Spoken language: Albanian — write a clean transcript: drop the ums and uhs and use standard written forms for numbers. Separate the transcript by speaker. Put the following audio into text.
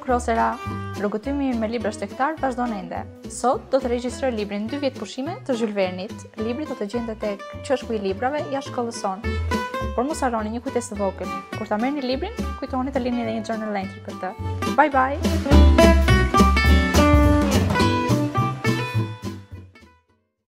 Speaker 1: Krosera, rrugëtimi me libra shtektar vazhdon ende. Sot do të regjistroj librin 2 vjet pushime të Jules Vernit. Libri do të gjendet tek qeshku i librave jashtë shkollës sonë. Por mos harroni një kujtesë të vogël. Kur ta merrni librin, kujtoni të lini edhe një journal entry për të. Bye bye.